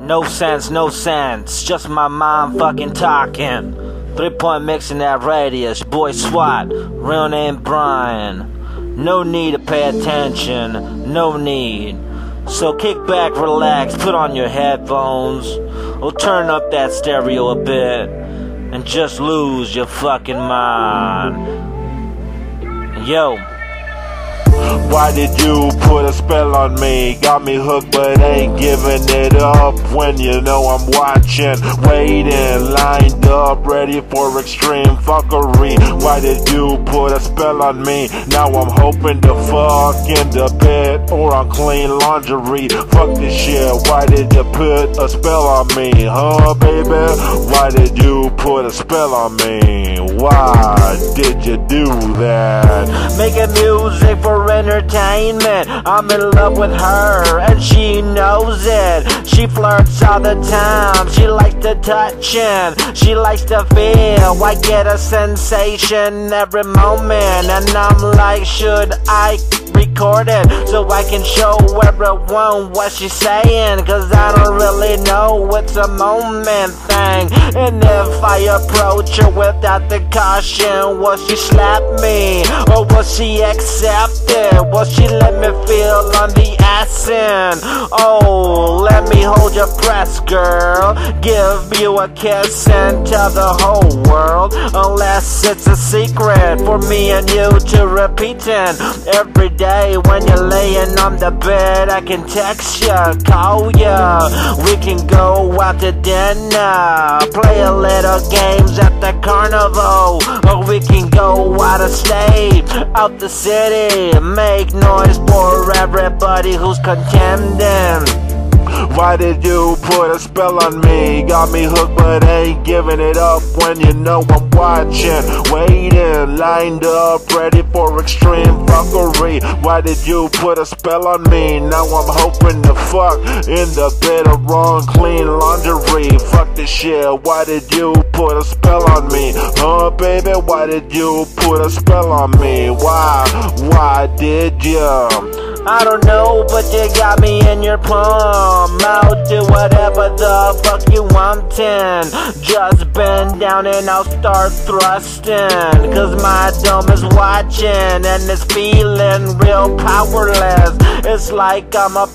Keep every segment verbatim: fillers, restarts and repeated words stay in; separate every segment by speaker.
Speaker 1: No sense, no sense, just my mind fucking talking. Three point mix in that radius, boy SWAT, real name Brian. No need to pay attention, no need. So kick back, relax, put on your headphones, or turn up that stereo a bit, and just lose your fucking mind. Yo.
Speaker 2: Why did you put a spell on me? Got me hooked but ain't giving it up when you know I'm watching. Waiting, lined up, ready for extreme fuckery. Why did you put a spell on me? Now I'm hoping to fuck in the bed or on clean laundry. Fuck this shit, why did you put a spell on me? Huh, baby? Why did you put a spell on me? Why did you do that?
Speaker 1: Making music for entertainment, I'm in love with her and she knows it. She flirts all the time, she likes to touch and she likes to feel. I get a sensation every moment and I'm like, should I record it so I can show everyone what she's saying? Cause I don't really know, it's a moment thing. And if I approach her without the caution, will she slap me or will she accept it? Will she let me feel on the ass end? Oh, let me hold your breast, girl. Give you a kiss and tell the whole world, unless it's a secret for me and you to repeating every day. When you're laying on the bed, I can text ya, call ya. We can go out to dinner, play a little games at the carnival, or we can go out of state, out the city, make noise for everybody who's contending.
Speaker 2: Why did you put a spell on me? Got me hooked but ain't giving it up when you know I'm watching. Waiting, lined up, ready for extreme fuckery. Why did you put a spell on me? Now I'm hoping to fuck in the bed of wrong clean laundry. Fuck this shit, why did you put a spell on me? Huh, baby, why did you put a spell on me? Why, why did you?
Speaker 1: I don't know, but you got me in your palm. I'll do whatever the fuck you wantin'. Just bend down and I'll start thrusting, cause my dome is watching and it's feeling real powerless. It's like I'm a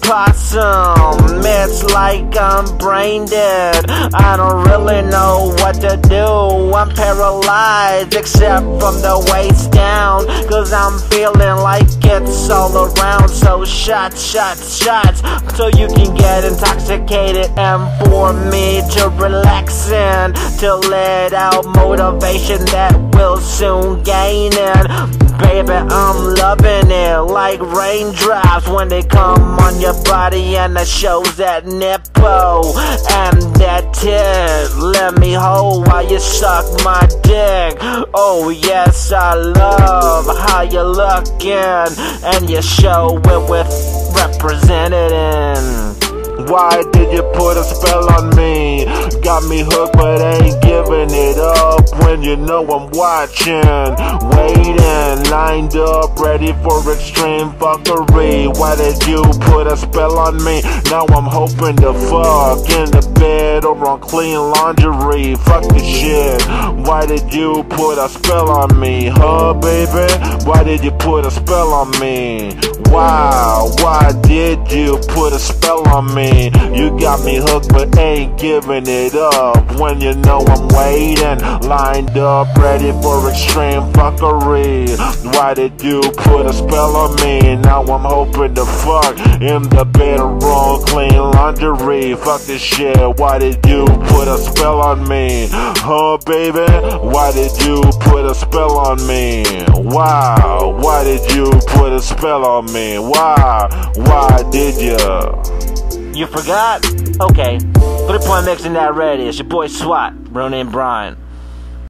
Speaker 1: possum, it's like I'm brain dead. I don't really know what to do, I'm paralyzed except from the waist down, cause I'm feeling like it's all around. So shots, shots, shots, so you can get intoxicated, and for me to relax and to let out motivation that will soon gain it. Baby, I'm loving it like raindrops when they come on your body, and it shows that nipple and that tit. Let me hold while you suck my dick. Oh yes, I love how you looking, and you show it with represented.
Speaker 2: Why did you put a spell on me? Got me hooked but ain't giving it up when you know I'm watching. Waiting, lined up, ready for extreme fuckery. Why did you put a spell on me? Now I'm hoping to fuck in the bed or on clean laundry. Fuck this shit, why did you put a spell on me? Huh, baby? Why did you put a spell on me? Wow, why did you put a spell on me? You got me hooked but ain't giving it up when you know I'm waiting, lined up, ready for extreme fuckery. Why did you put a spell on me? Now I'm hoping to fuck in the bed of wrong clean laundry. Fuck this shit, why did you put a spell on me? Huh, baby? Why did you put a spell on me? Wow, why did you put a spell on me? Why, why did you?
Speaker 1: You forgot? Okay. Three point mix in that radius. Your boy SWAT, real name Brian.